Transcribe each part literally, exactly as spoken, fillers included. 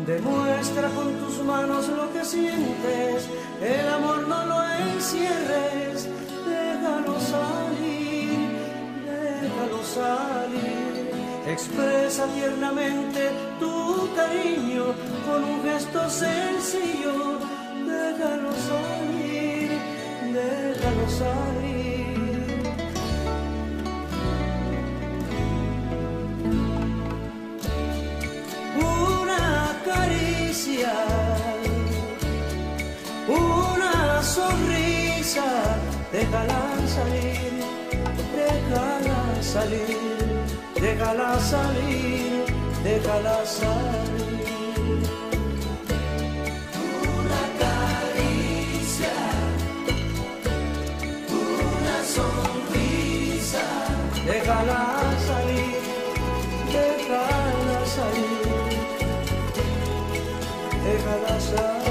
Demuestra con tus manos lo que sientes, el amor no lo encierres, déjalo salir, déjalo salir. Expresa tiernamente tu cariño con un gesto sencillo, déjalo salir, déjalo salir. Una sonrisa, déjala salir, déjala salir, déjala salir, déjala salir. Una caricia, una sonrisa, déjala salir, déjala salir, déjala salir.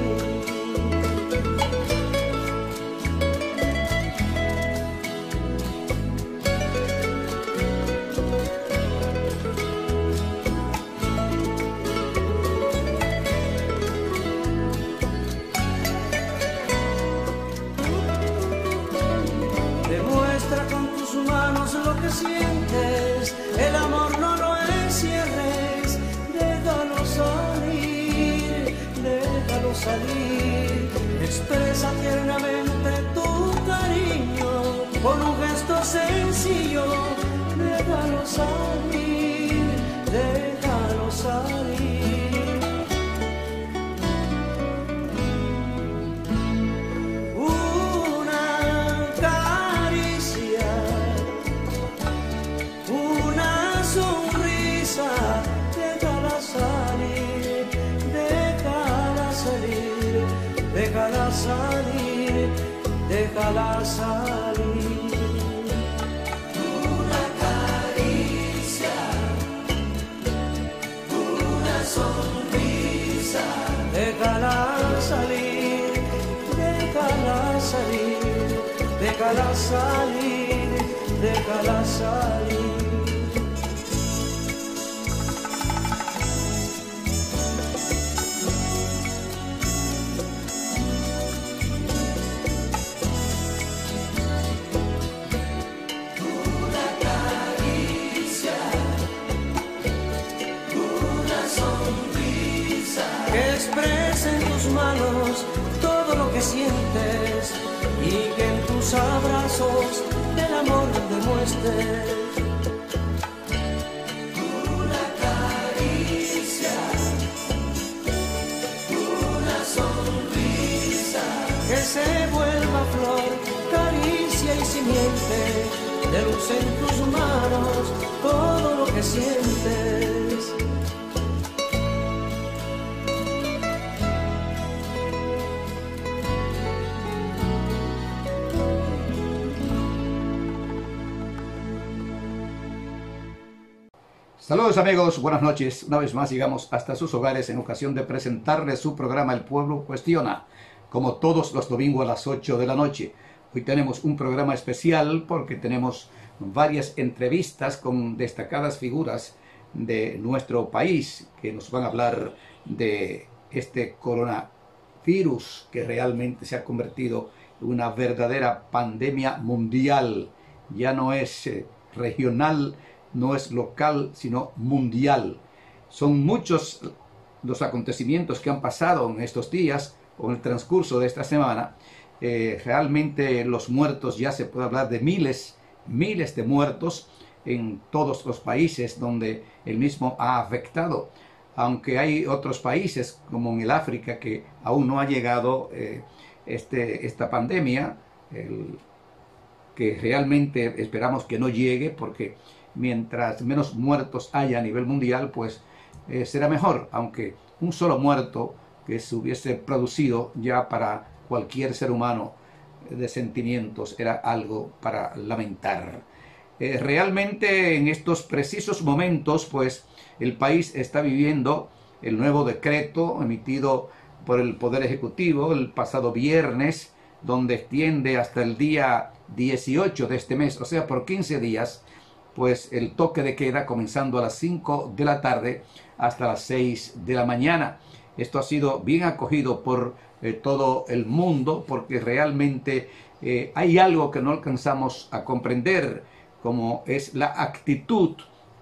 Lo que sientes, el amor no lo encierres, déjalo salir, déjalo salir. Expresa tiernamente tu cariño con un gesto sencillo, déjalo salir, déjalo salir. Déjala salir, déjala salir. Una caricia, una sonrisa, déjala salir, déjala salir, déjala salir, déjala salir. Expresa en tus manos todo lo que sientes y que en tus abrazos el amor demuestres. Una caricia, una sonrisa, que se vuelva flor, caricia y simiente de luz en tus manos, todo lo que sientes. Saludos amigos, buenas noches. Una vez más llegamos hasta sus hogares en ocasión de presentarles su programa El Pueblo Cuestiona, como todos los domingos a las ocho de la noche. Hoy tenemos un programa especial porque tenemos varias entrevistas con destacadas figuras de nuestro país que nos van a hablar de este coronavirus que realmente se ha convertido en una verdadera pandemia mundial. Ya no es eh, regional, no es local, sino mundial. Son muchos los acontecimientos que han pasado en estos días o en el transcurso de esta semana. Eh, realmente los muertos, ya se puede hablar de miles, miles de muertos en todos los países donde el mismo ha afectado. Aunque hay otros países, como en el África, que aún no ha llegado eh, este, esta pandemia, el, que realmente esperamos que no llegue, porque mientras menos muertos haya a nivel mundial, pues eh, será mejor, aunque un solo muerto que se hubiese producido ya para cualquier ser humano de sentimientos era algo para lamentar. Eh, realmente en estos precisos momentos, pues el país está viviendo el nuevo decreto emitido por el Poder Ejecutivo el pasado viernes, donde extiende hasta el día dieciocho de este mes, o sea, por quince días, pues el toque de queda comenzando a las cinco de la tarde hasta las seis de la mañana. Esto ha sido bien acogido por eh, todo el mundo, porque realmente eh, hay algo que no alcanzamos a comprender, como es la actitud,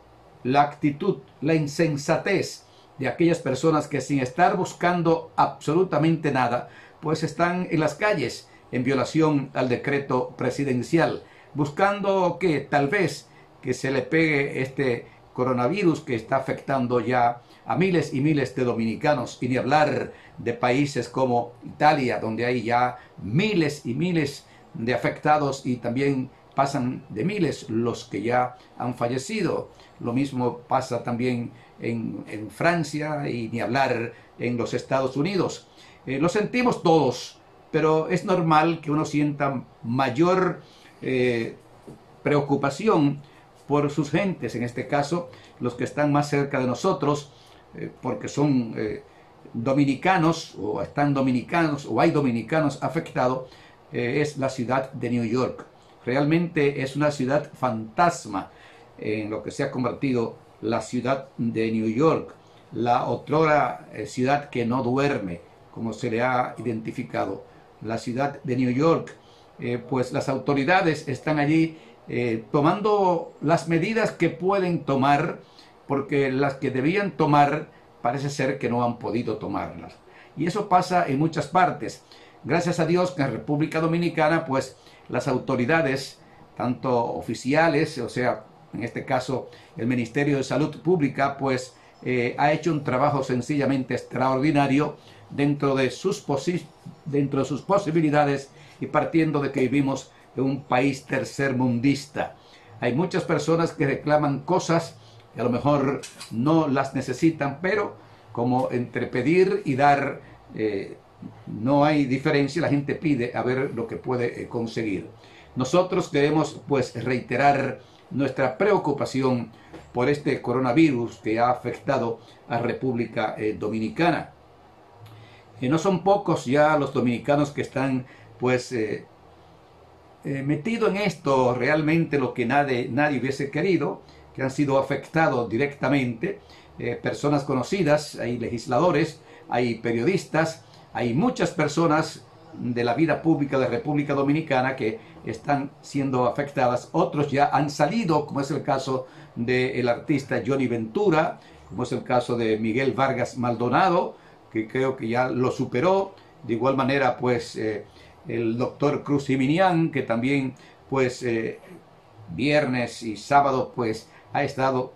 la actitud, la insensatez de aquellas personas que sin estar buscando absolutamente nada, pues están en las calles en violación al decreto presidencial, buscando que tal vez que se le pegue este coronavirus que está afectando ya a miles y miles de dominicanos, y ni hablar de países como Italia, donde hay ya miles y miles de afectados y también pasan de miles los que ya han fallecido. Lo mismo pasa también en, en Francia y ni hablar en los Estados Unidos. Eh, lo sentimos todos, pero es normal que uno sienta mayor eh, preocupación por sus gentes, en este caso los que están más cerca de nosotros, eh, porque son eh, dominicanos o están dominicanos o hay dominicanos afectados, eh, es la ciudad de New York. Realmente es una ciudad fantasma en lo que se ha convertido la ciudad de New York, la otrora eh, ciudad que no duerme, como se le ha identificado, la ciudad de New York. Eh, pues las autoridades están allí eh, tomando las medidas que pueden tomar, porque las que debían tomar parece ser que no han podido tomarlas. Y eso pasa en muchas partes. Gracias a Dios que en República Dominicana, pues las autoridades, tanto oficiales, o sea, en este caso el Ministerio de Salud Pública, pues eh, ha hecho un trabajo sencillamente extraordinario dentro de sus posi- dentro de sus posibilidades, y partiendo de que vivimos en un país tercermundista. Hay muchas personas que reclaman cosas que a lo mejor no las necesitan, pero como entre pedir y dar eh, no hay diferencia, la gente pide a ver lo que puede eh, conseguir. Nosotros debemos pues reiterar nuestra preocupación por este coronavirus que ha afectado a República eh, Dominicana. Y no son pocos ya los dominicanos que están pues eh, eh, metidos en esto, realmente lo que nadie, nadie hubiese querido, que han sido afectados directamente, eh, personas conocidas, hay legisladores, hay periodistas, hay muchas personas de la vida pública de República Dominicana que están siendo afectadas. Otros ya han salido, como es el caso del artista Johnny Ventura, como es el caso de Miguel Vargas Maldonado, que creo que ya lo superó. De igual manera, pues, eh, el doctor Cruz Jiminián, que también, pues, eh, viernes y sábado, pues, ha estado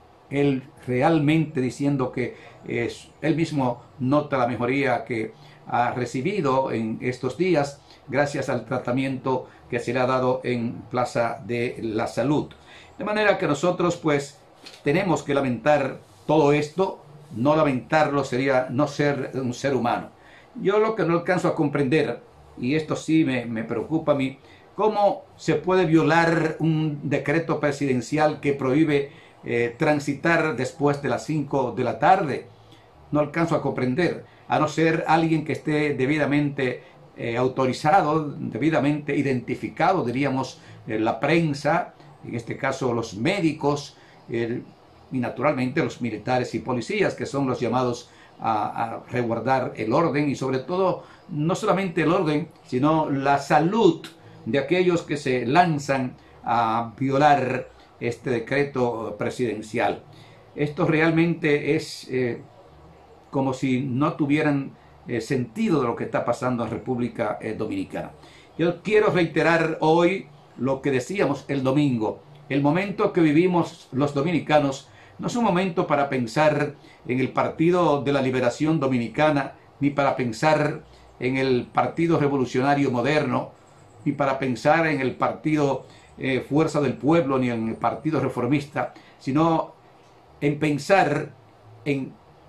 él realmente diciendo que es, él mismo nota la mejoría que ha recibido en estos días gracias al tratamiento que se le ha dado en Plaza de la Salud. De manera que nosotros, pues, tenemos que lamentar todo esto. No lamentarlo sería no ser un ser humano. Yo lo que no alcanzo a comprender, y esto sí me, me preocupa a mí, cómo se puede violar un decreto presidencial que prohíbe eh, transitar después de las cinco de la tarde. No alcanzo a comprender, a no ser alguien que esté debidamente eh, autorizado, debidamente identificado, diríamos, eh, la prensa, en este caso los médicos, el y naturalmente los militares y policías, que son los llamados a, a resguardar el orden, y sobre todo no solamente el orden, sino la salud de aquellos que se lanzan a violar este decreto presidencial. Esto realmente es eh, como si no tuvieran eh, sentido de lo que está pasando en República eh, Dominicana. Yo quiero reiterar hoy lo que decíamos el domingo. El momento que vivimos los dominicanos no es un momento para pensar en el Partido de la Liberación Dominicana, ni para pensar en el Partido Revolucionario Moderno, ni para pensar en el Partido eh, Fuerza del Pueblo, ni en el Partido Reformista, sino en pensar en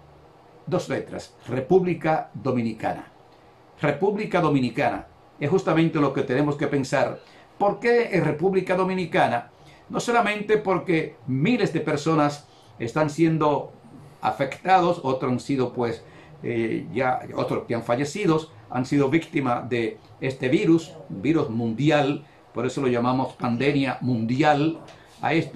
dos letras: República Dominicana. República Dominicana es justamente lo que tenemos que pensar. ¿Por qué en República Dominicana? No solamente porque miles de personas están siendo afectados, otros han sido pues eh, ya, otros que han fallecido, han sido víctimas de este virus, virus mundial, por eso lo llamamos pandemia mundial a esto,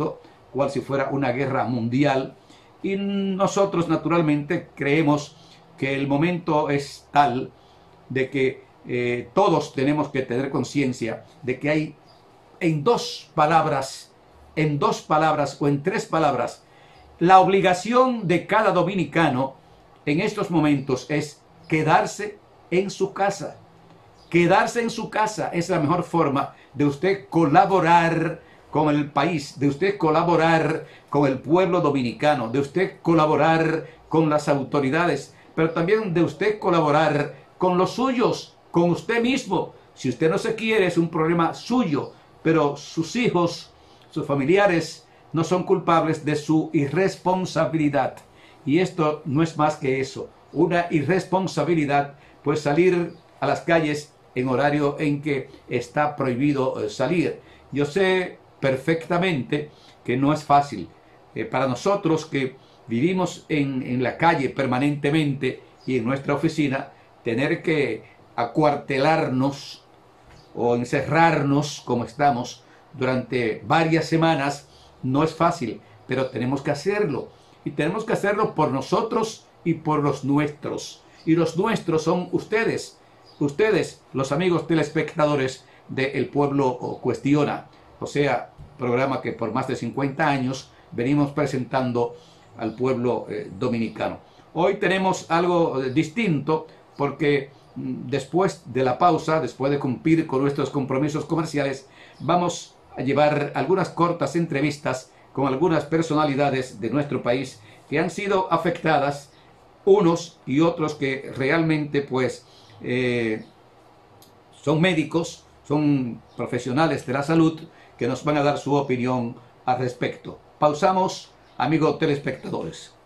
cual si fuera una guerra mundial. Y nosotros naturalmente creemos que el momento es tal de que eh, todos tenemos que tener conciencia de que hay en dos palabras, en dos palabras o en tres palabras, la obligación de cada dominicano en estos momentos es quedarse en su casa. Quedarse en su casa es la mejor forma de usted colaborar con el país, de usted colaborar con el pueblo dominicano, de usted colaborar con las autoridades, pero también de usted colaborar con los suyos, con usted mismo. Si usted no se quiere, es un problema suyo, pero sus hijos, sus familiares, no son culpables de su irresponsabilidad. Y esto no es más que eso, una irresponsabilidad, pues salir a las calles en horario en que está prohibido salir. Yo sé perfectamente que no es fácil. Eh, para nosotros que vivimos en, en la calle permanentemente y en nuestra oficina, tener que acuartelarnos o encerrarnos como estamos durante varias semanas no es fácil, pero tenemos que hacerlo. Y tenemos que hacerlo por nosotros y por los nuestros. Y los nuestros son ustedes. Ustedes, los amigos telespectadores de El Pueblo Cuestiona. O sea, programa que por más de cincuenta años venimos presentando al pueblo eh, dominicano. Hoy tenemos algo eh, distinto porque mm, después de la pausa, después de cumplir con nuestros compromisos comerciales, vamos a llevar algunas cortas entrevistas con algunas personalidades de nuestro país que han sido afectadas, unos y otros que realmente pues eh, son médicos, son profesionales de la salud, que nos van a dar su opinión al respecto. Pausamos, amigos telespectadores.